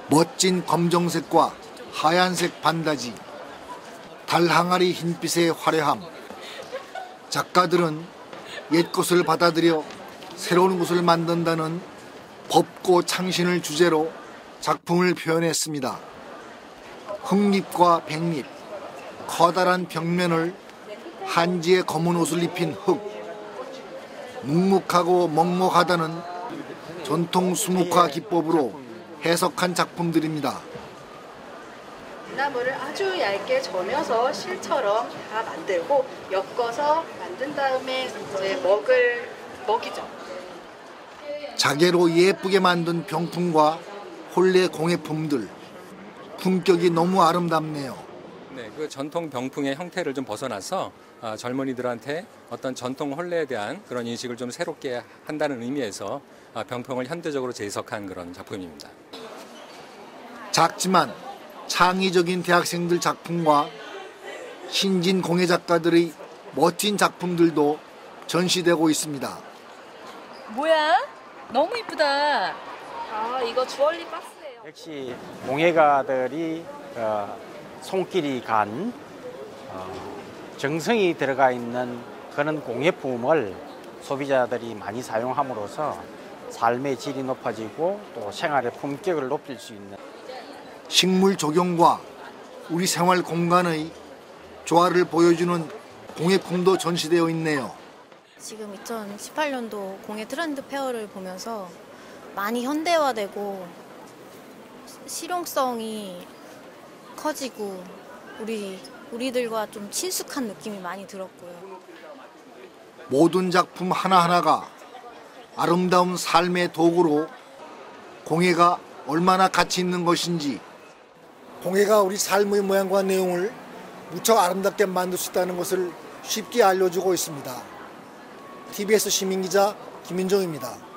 멋진 검정색과 하얀색 반다지, 달 항아리 흰빛의 화려함. 작가들은 옛 것을 받아들여 새로운 것을 만든다는 법고 창신을 주제로 작품을 표현했습니다. 흑립과 백립, 커다란 벽면을 한지의 검은 옷을 입힌 흑, 묵묵하고 먹먹하다는 전통 수묵화 기법으로 해석한 작품들입니다. 나무를 아주 얇게 저며서 실처럼 다 만들고 엮어서 만든 다음에 이제 먹이죠. 자개로 예쁘게 만든 병풍과 혼례 공예품들, 품격이 너무 아름답네요. 네, 그 전통 병풍의 형태를 좀 벗어나서 젊은이들한테 어떤 전통 혼례에 대한 그런 인식을 좀 새롭게 한다는 의미에서 병풍을 현대적으로 재해석한 그런 작품입니다. 작지만 창의적인 대학생들 작품과 신진 공예 작가들의 멋진 작품들도 전시되고 있습니다. 뭐야? 너무 이쁘다. 아, 이거 주얼리 박스예요. 역시 공예가들이 손길이 간 정성이 들어가 있는 그런 공예품을 소비자들이 많이 사용함으로써 삶의 질이 높아지고 또 생활의 품격을 높일 수 있는 식물 조경과 우리 생활 공간의 조화를 보여주는 공예품도 전시되어 있네요. 지금 2018년도 공예 트렌드 페어를 보면서 많이 현대화되고 실용성이 커지고 우리들과 좀 친숙한 느낌이 많이 들었고요. 모든 작품 하나하나가 아름다운 삶의 도구로 공예가 얼마나 가치 있는 것인지, 공예가 우리 삶의 모양과 내용을 무척 아름답게 만들 수 있다는 것을 쉽게 알려주고 있습니다. TBS 시민기자 김민정입니다.